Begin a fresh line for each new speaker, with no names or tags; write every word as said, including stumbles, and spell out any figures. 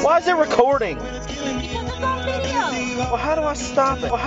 Why is it recording?
Because it's on video.
Well, how do I stop it? Well,